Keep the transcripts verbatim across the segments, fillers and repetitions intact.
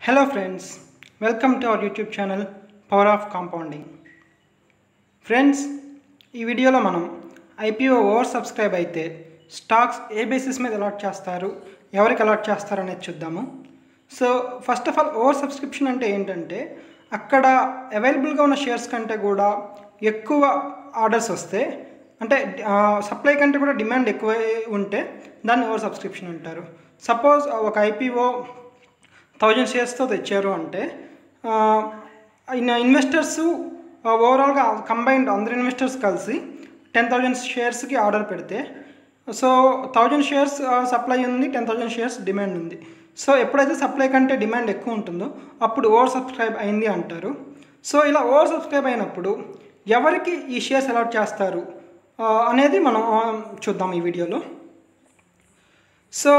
Hello friends, welcome to our YouTube channel Power of Compounding. Friends, ఈ వీడియోలో మనం IPO over subscribe అయితే stocks ఏ బేసిస్ మీద అలాట్ చేస్తారు, ఎవరికి అలాట్ చేస్తారు అనేది చూద్దాము. So first of all over subscription అంటే ఏంటంటే అక్కడ అవైలబుల్గా ఉన్న షేర్స్ కంటే కూడా ఎక్కువ ఆర్డర్స్ వస్తే, అంటే సప్లై కంటే కూడా డిమాండ్ ఎక్కువ ఉంటే దాన్ని ఓవర్ సబ్స్క్రిప్షన్ అంటారు. సపోజ్ ఒక ఐపీఓ థౌజండ్ షేర్స్తో తెచ్చారు అంటే ఇన్వెస్టర్స్ ఓవరాల్గా కంబైన్డ్ అందరు ఇన్వెస్టర్స్ కలిసి టెన్ థౌజండ్ షేర్స్కి ఆర్డర్ పెడితే, సో థౌజండ్ షేర్స్ సప్లై ఉంది, టెన్ థౌజండ్ షేర్స్ డిమాండ్ ఉంది. సో ఎప్పుడైతే సప్లై కంటే డిమాండ్ ఎక్కువ ఉంటుందో అప్పుడు ఓవర్ సబ్స్క్రైబ్ అయింది అంటారు. సో ఇలా ఓవర్ సబ్స్క్రైబ్ అయినప్పుడు ఎవరికి ఈ షేర్స్ అలాట్ చేస్తారు అనేది మనం చూద్దాం ఈ వీడియోలో. సో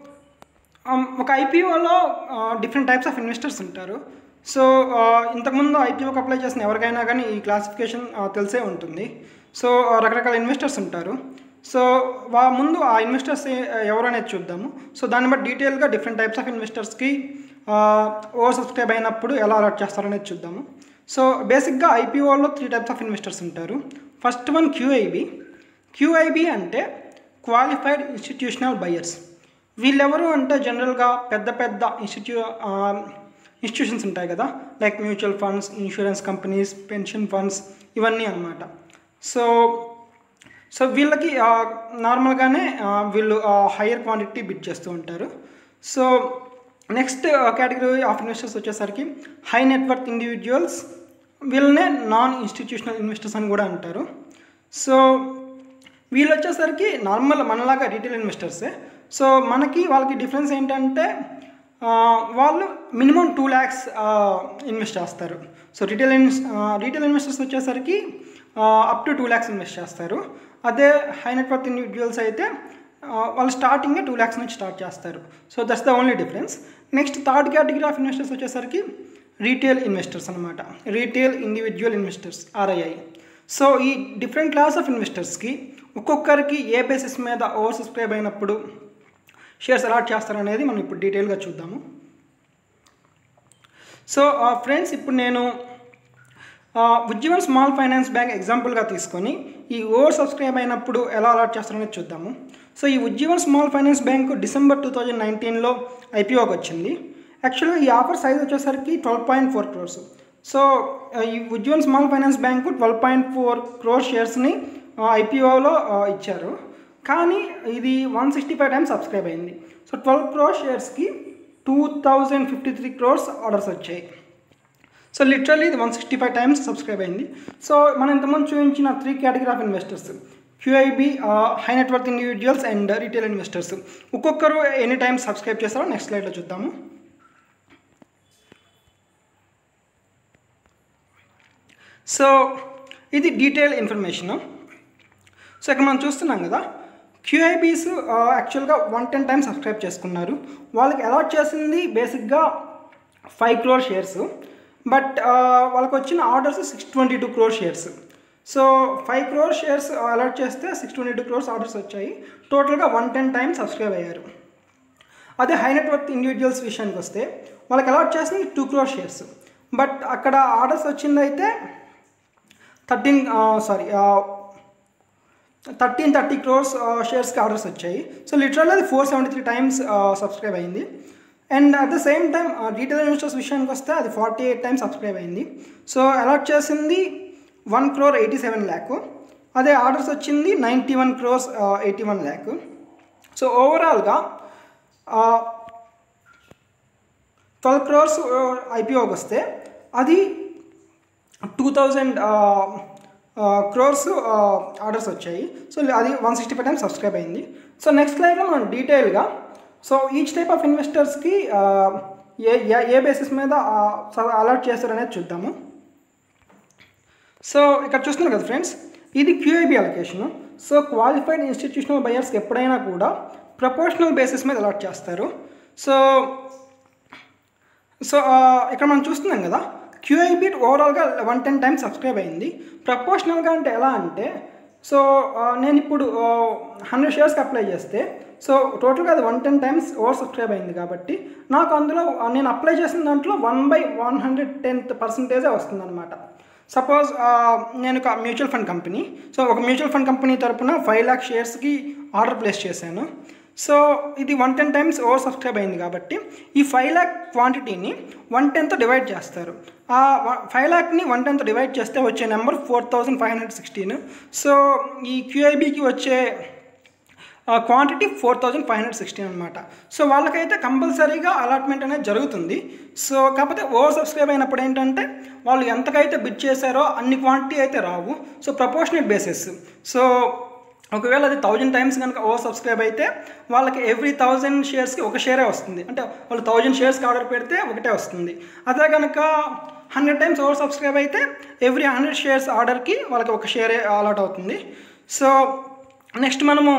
ఒక ఐపీఓలో డిఫరెంట్ టైప్స్ ఆఫ్ ఇన్వెస్టర్స్ ఉంటారు. సో ఇంతకుముందు ఐపీఓకి అప్లై చేసిన ఎవరికైనా కానీ ఈ క్లాసిఫికేషన్ తెలిసే ఉంటుంది. సో రకరకాల ఇన్వెస్టర్స్ ఉంటారు. సో వా ముందు ఆ ఇన్వెస్టర్స్ ఎవరు అనేది చూద్దాము. సో దాన్ని బట్టి డీటెయిల్గా డిఫరెంట్ టైప్స్ ఆఫ్ ఇన్వెస్టర్స్కి ఓవర్ సబ్స్క్రైబ్ అయినప్పుడు ఎలా అలాట్ చేస్తారనేది చూద్దాము. సో బేసిక్గా ఐపీఓలో త్రీ టైప్స్ ఆఫ్ ఇన్వెస్టర్స్ ఉంటారు. First one QIB. క్యూఐబి అంటే క్వాలిఫైడ్ ఇన్స్టిట్యూషనల్ బయర్స్. వీళ్ళెవరు అంటే జనరల్గా పెద్ద పెద్ద ఇన్స్టిట్యూ ఇన్స్టిట్యూషన్స్ ఉంటాయి కదా, like mutual funds, insurance companies, pension funds, ఇవన్నీ అన్నమాట. సో సో వీళ్ళకి నార్మల్గానే వీళ్ళు హయ్యర్ క్వాంటిటీ బిడ్ చేస్తూ ఉంటారు. So next category of investors వచ్చేసరికి హై నెట్వర్త్ ఇండివిజువల్స్. వీళ్ళనే నాన్ ఇన్స్టిట్యూషనల్ ఇన్వెస్టర్స్ అని కూడా అంటారు. సో వీళ్ళు వచ్చేసరికి నార్మల్ మనలాగా రీటైల్ ఇన్వెస్టర్సే. సో మనకి వాళ్ళకి డిఫరెన్స్ ఏంటంటే వాళ్ళు మినిమం టూ ల్యాక్స్ ఇన్వెస్ట్ చేస్తారు. సో రీటైల్ ఇన్వెస్ రీటైల్ ఇన్వెస్టర్స్ వచ్చేసరికి up to two lakhs invest చేస్తారు. అదే హై నెట్వర్త్ ఇండివిజువల్స్ అయితే వాళ్ళు స్టార్టింగే టూ ల్యాక్స్ నుంచి స్టార్ట్ చేస్తారు. So that's the only difference. Next third category of investors వచ్చేసరికి రీటైల్ ఇన్వెస్టర్స్ అనమాట, retail individual investors RII. So ఈ డిఫరెంట్ క్లాస్ ఆఫ్ ఇన్వెస్టర్స్కి ఒక్కొక్కరికి ఏ బేసిస్ మీద ఓవర్ సబ్స్క్రైబ్ అయినప్పుడు షేర్స్ అలాట్ చేస్తారనేది మనం ఇప్పుడు డీటెయిల్గా చూద్దాము. సో ఫ్రెండ్స్, ఇప్పుడు నేను ఉజ్జీవన్ స్మాల్ ఫైనాన్స్ బ్యాంక్ ఎగ్జాంపుల్గా తీసుకొని ఈ ఓవర్ సబ్స్క్రైబ్ అయినప్పుడు ఎలా అలాట్ చేస్తారనేది చూద్దాము. సో ఈ Ujjivan small finance bank December two thousand నైన్టీన్లో ఐపీఓకి వచ్చింది. యాక్చువల్గా ఈ ఆఫర్ సైజ్ వచ్చేసరికి twelve point four crores. So ఈ Ujjivan small finance bank twelve point four crore షేర్స్ని ఐపీఓలో ఇచ్చారు. కానీ ఇది one sixty five times subscribe అయింది. సో ట్వెల్వ్ క్రోర్ షేర్స్కి two thousand fifty three crores orders వచ్చాయి. సో లిటరల్లీ ఇది one sixty five times subscribe అయింది. సో మనం ఇంతకుముందు చూపించిన three category of investors, QIB, high net worth individuals and retail investors, ఒక్కొక్కరు ఎన్ని టైమ్స్ సబ్స్క్రైబ్ చేస్తారో నెక్స్ట్ స్లైడ్లో చూద్దాము. సో ఇది డీటెయిల్ ఇన్ఫర్మేషను. సో ఇక్కడ మనం చూస్తున్నాం కదా, క్యూఐబీస్ యాక్చువల్గా వన్ టెన్ టైమ్స్ సబ్స్క్రైబ్ చేసుకున్నారు. వాళ్ళకి అలాట్ చేసింది బేసిక్గా ఫైవ్ క్రోర్ షేర్స్, బట్ వాళ్ళకి వచ్చిన orders six twenty two crore shares. So five crore shares allot చేస్తే six twenty two crores orders వచ్చాయి. టోటల్గా వన్ టెన్ టైమ్స్ సబ్స్క్రైబ్ అయ్యారు. అదే హై నెట్వర్త్ ఇండివిజువల్స్ విషయానికి వస్తే వాళ్ళకి అలాట్ చేసింది టూ క్రోర్ షేర్స్, బట్ అక్కడ ఆర్డర్స్ వచ్చిందైతే thirteen sorry thirteen thirty crores షేర్స్కి ఆర్డర్స్ వచ్చాయి. సో లిటరల్లీ అది four seventy three times subscribe అయింది. And at the same time retail investors విషయానికి వస్తే అది ఫార్టీ ఎయిట్ టైమ్స్ సబ్స్క్రైబ్ అయింది. సో అలాట్ చేసింది one crore eighty seven lakh. అదే ఆర్డర్స్ వచ్చింది ninety one crores eighty one lakh. So ఓవరాల్గా ట్వెల్వ్ క్రోర్స్ ఐపీఓకి వస్తే అది టూ థౌజండ్ క్రోర్స్ ఆర్డర్స్ వచ్చాయి. సో అది one sixty five times subscribe అయింది. సో నెక్స్ట్ స్లైడ్లో మనం డీటెయిల్గా సో ఈచ్ టైప్ ఆఫ్ ఇన్వెస్టర్స్కి ఏ ఏ బేసిస్ మీద అలాట్ చేస్తారనేది చూద్దాము. సో ఇక్కడ చూస్తున్నారు కదా ఫ్రెండ్స్, ఇది QIB allocation. So qualified institutional బయర్స్కి ఎప్పుడైనా కూడా ప్రపోర్షనల్ బేసిస్ మీద అలాట్ చేస్తారు. సో సో ఇక్కడ మనం చూస్తున్నాం కదా, క్యూఐబి ఓవరాల్గా వన్ టెన్ టైమ్స్ సబ్స్క్రైబ్ అయింది. ప్రపోర్షనల్గా అంటే ఎలా అంటే సో నేను ఇప్పుడు హండ్రెడ్ షేర్స్కి అప్లై చేస్తే సో టోటల్గా అది one ten times over subscribe అయింది కాబట్టి నాకు అందులో నేను అప్లై చేసిన దాంట్లో one by one hundred tenth పర్సంటేజే వస్తుంది అనమాట. సపోజ్ నేను ఒక మ్యూచువల్ ఫండ్ కంపెనీ, సో ఒక మ్యూచువల్ ఫండ్ కంపెనీ తరపున ఫైవ్ ల్యాక్ షేర్స్కి ఆర్డర్ ప్లేస్ చేశాను. సో ఇది one ten times over subscribe అయింది కాబట్టి ఈ ఫైవ్ ల్యాక్ క్వాంటిటీని వన్ టెన్తో డివైడ్ చేస్తారు. ఆ ఫైవ్ ల్యాక్ని వన్ టెన్తో డివైడ్ చేస్తే వచ్చే number four thousand five hundred sixteen. So ఈ క్యూఐబికి వచ్చే quantity four thousand five hundred sixteen అనమాట. సో వాళ్ళకైతే కంపల్సరీగా అలాట్మెంట్ అనేది జరుగుతుంది. సో కాకపోతే ఓవర్ సబ్స్క్రైబ్ అయినప్పుడు ఏంటంటే వాళ్ళు ఎంతకైతే బిడ్ చేశారో అన్ని క్వాంటిటీ అయితే రావు. So proportionate basis. సో ఒకవేళ అది థౌజండ్ టైమ్స్ కనుక ఓవర్ సబ్స్క్రైబ్ అయితే వాళ్ళకి ఎవ్రీ థౌజండ్ షేర్స్కి ఒక షేరే వస్తుంది. అంటే వాళ్ళు థౌజండ్ షేర్స్కి ఆర్డర్ పెడితే ఒకటే వస్తుంది. అదే కనుక హండ్రెడ్ టైమ్స్ ఓవర్ సబ్స్క్రైబ్ అయితే ఎవ్రీ హండ్రెడ్ షేర్స్ ఆర్డర్కి వాళ్ళకి ఒక షేరే అలాట్ అవుతుంది. సో నెక్స్ట్ మనము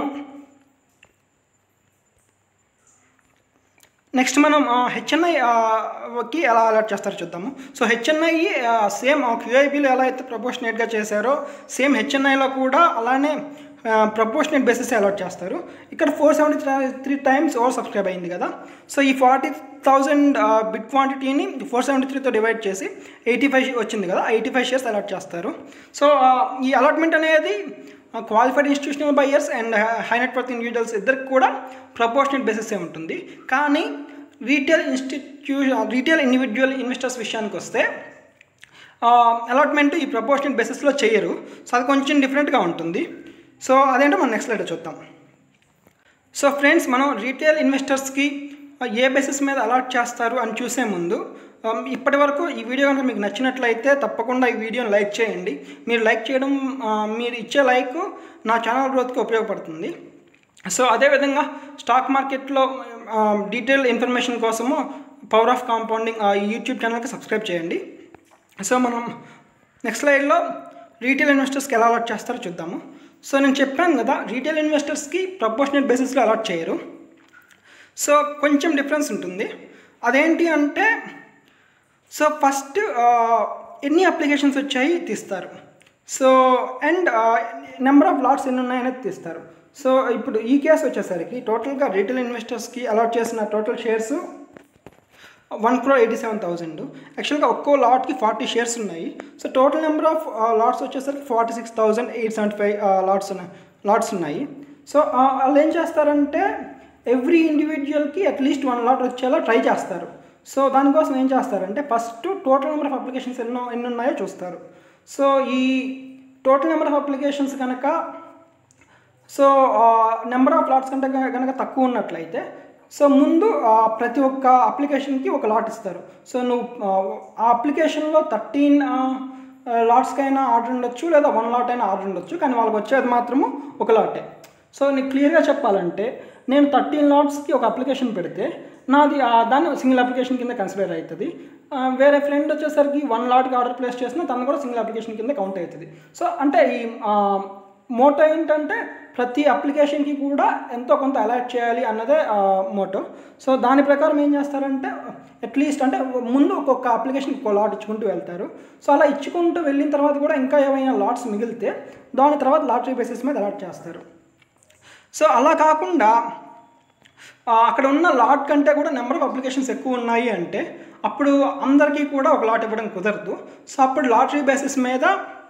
నెక్స్ట్ మనం హెచ్ఎన్ఐకి ఎలా అలాట్ చేస్తారో చూద్దాము. సో హెచ్ఎన్ఐ సేమ్ క్యూఐబీలో ఎలా అయితే ప్రపోర్షనేట్గా చేశారో సేమ్ హెచ్ఎన్ఐలో కూడా అలానే ప్రపోర్షనేట్ బేసిస్ అలాట్ చేస్తారు. ఇక్కడ four seventy three times over subscribe అయింది కదా. సో ఈ ఫార్టీ థౌజండ్ బిట్ క్వాంటిటీని ఫోర్ సెవెంటీ త్రీతో డివైడ్ చేసి ఎయిటీ ఫైవ్ వచ్చింది కదా, ఎయిటీ ఫైవ్ షేర్స్ అలాట్ చేస్తారు. సో ఈ అలాట్మెంట్ అనేది qualified institutional buyers and high net worth individuals ఇద్దరికి కూడా ప్రపోర్షనేట్ బేసిసే ఉంటుంది. కానీ retail institution retail individual investors విషయానికి వస్తే అలాట్మెంట్ ఈ ప్రపోర్షనేట్ బేసిస్లో చేయరు. సో అది కొంచెం డిఫరెంట్గా ఉంటుంది. సో అదేంటో మనం నెక్స్ట్ స్లైడ్లో చూద్దాం. సో ఫ్రెండ్స్, మనం రీటైల్ ఇన్వెస్టర్స్కి ఏ బేసిస్ మీద అలాట్ చేస్తారు అని చూసే ముందు ఇప్పటి వరకు ఈ వీడియో కనుక మీకు నచ్చినట్లయితే తప్పకుండా ఈ వీడియోని లైక్ చేయండి. మీరు లైక్ చేయడం, మీరు ఇచ్చే లైక్ నా ఛానల్ గ్రోత్కి ఉపయోగపడుతుంది. సో అదేవిధంగా స్టాక్ మార్కెట్లో డీటెయిల్ ఇన్ఫర్మేషన్ కోసము పవర్ ఆఫ్ కాంపౌండింగ్ ఈ యూట్యూబ్ ఛానల్కి సబ్స్క్రైబ్ చేయండి. సో మనం నెక్స్ట్ స్లైడ్లో రీటైల్ ఇన్వెస్టర్స్కి ఎలా అలాట్ చేస్తారో చూద్దాము. సో నేను చెప్పాను కదా, రీటైల్ ఇన్వెస్టర్స్కి ప్రపోర్షనేట్ బేసిస్లో అలాట్ చేయరు. సో కొంచెం డిఫరెన్స్ ఉంటుంది. అదేంటి అంటే సో ఫస్ట్ ఎన్ని అప్లికేషన్స్ వచ్చాయి తీస్తారు. So and number of lots ఎన్ని ఉన్నాయనేది తీస్తారు. సో ఇప్పుడు ఈ కేసు వచ్చేసరికి టోటల్గా రీటైల్ ఇన్వెస్టర్స్కి అలాట్ చేసిన total shares one crore eighty seven thousand. యాక్చువల్గా ఒక్కో లాట్కి ఫార్టీ షేర్స్ ఉన్నాయి. So total number of lots వచ్చేసరికి forty six thousand eight seventy five lots ఉన్నాయి లాట్స్ ఉన్నాయి. సో వాళ్ళు ఏం చేస్తారంటే ఎవ్రీ ఇండివిజువల్కి అట్లీస్ట్ వన్ లాట్ వచ్చేలా ట్రై చేస్తారు. సో దానికోసం ఏం చేస్తారంటే first total number of applications ఎన్నో ఎన్ని ఉన్నాయో చూస్తారు. సో ఈ టోటల్ నెంబర్ ఆఫ్ అప్లికేషన్స్ కనుక సో నెంబర్ ఆఫ్ లాట్స్ కంటే కనుక తక్కువ ఉన్నట్లయితే సో ముందు ప్రతి ఒక్క అప్లికేషన్కి ఒక లాట్ ఇస్తారు. సో నువ్వు ఆ అప్లికేషన్లో థర్టీన్ లాట్స్కైనా ఆర్డర్ ఉండొచ్చు, లేదా వన్ లాట్ అయినా ఆర్డర్ ఉండొచ్చు, కానీ వాళ్ళకి వచ్చేది మాత్రము ఒక లాటే. సో నీకు క్లియర్గా చెప్పాలంటే నేను థర్టీన్ లాట్స్కి ఒక అప్లికేషన్ పెడితే నాది దాన్ని సింగిల్ అప్లికేషన్ కింద కన్సిడర్ అవుతుంది. వేరే ఫ్రెండ్ వచ్చేసరికి వన్ లాట్కి ఆర్డర్ ప్లేస్ చేసినా తను కూడా సింగిల్ అప్లికేషన్ కింద కౌంట్ అవుతుంది. సో అంటే ఈ మోటో ఏంటంటే ప్రతి అప్లికేషన్కి కూడా ఎంతో కొంత అలాట్ చేయాలి అన్నదే మోటో. సో దాని ప్రకారం ఏం చేస్తారంటే అట్లీస్ట్ అంటే ముందు ఒక్కొక్క అప్లికేషన్కి ఒక లాట్ ఇచ్చుకుంటూ వెళ్తారు. సో అలా ఇచ్చుకుంటూ వెళ్ళిన తర్వాత కూడా ఇంకా ఏమైనా లాట్స్ మిగిలితే దాని తర్వాత లాటరీ బేసిస్ మీద అలాట్ చేస్తారు. సో అలా కాకుండా అక్కడ ఉన్న లాట్ కంటే కూడా నెంబర్ ఆఫ్ అప్లికేషన్స్ ఎక్కువ ఉన్నాయి అంటే అప్పుడు అందరికీ కూడా ఒక లాట్ ఇవ్వడం కుదరదు. సో అప్పుడు లాటరీ బేసిస్ మీద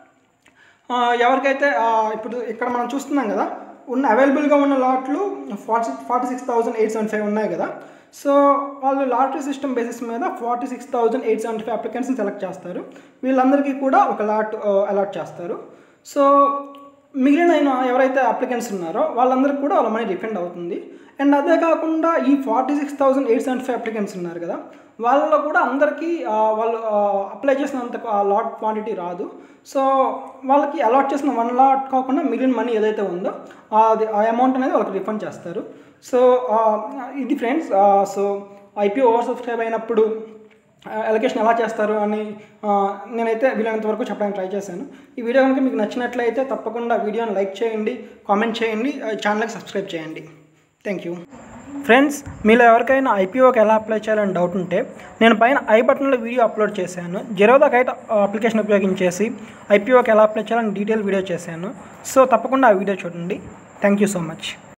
ఎవరికైతే ఇప్పుడు ఇక్కడ మనం చూస్తున్నాం కదా, ఉన్న అవైలబుల్గా ఉన్న లాట్లు forty forty six thousand eight seventy five ఉన్నాయి కదా. సో వాళ్ళు లాటరీ సిస్టమ్ బేసిస్ మీద forty six thousand eight seventy five అప్లికెంట్స్ని సెలెక్ట్ చేస్తారు. వీళ్ళందరికీ కూడా ఒక లాట్ అలాట్ చేస్తారు. సో మిగిలిన ఎవరైతే అప్లికెంట్స్ ఉన్నారో వాళ్ళందరికీ కూడా వాళ్ళ మనీ రిఫండ్ అవుతుంది. అండ్ అదే కాకుండా ఈ forty six thousand eight seventy five applicants ఉన్నారు కదా, వాళ్ళలో కూడా అందరికీ వాళ్ళు అప్లై చేసినంత లాట్ క్వాంటిటీ రాదు. సో వాళ్ళకి అలాట్ చేసిన వన్ లాట్ కాకుండా మిగిలిన మనీ ఏదైతే ఉందో అది ఆ అమౌంట్ అనేది వాళ్ళకి రిఫండ్ చేస్తారు. సో ఇది friends, so IPO over subscribe అయినప్పుడు అలొకేషన్ ఎలా చేస్తారు అని నేనైతే వీలైనంత వరకు చెప్పడానికి ట్రై చేశాను. ఈ వీడియో కనుక మీకు నచ్చినట్లయితే తప్పకుండా వీడియోని లైక్ చేయండి, కామెంట్ చేయండి, ఛానల్కి సబ్స్క్రైబ్ చేయండి. Thank you. ఫ్రెండ్స్, మీలో ఎవరికైనా ఐపీఓకి ఎలా అప్లై చేయాలని డౌట్ ఉంటే నేను పైన ఐ బటన్లో వీడియో అప్లోడ్ చేశాను. జిరోదా కైట్ అప్లికేషన్ ఉపయోగించేసి ఐపీఓకి ఎలా అప్లై చేయాలని డీటెయిల్ వీడియో చేశాను. సో తప్పకుండా ఆ వీడియో చూడండి. Thank you so much.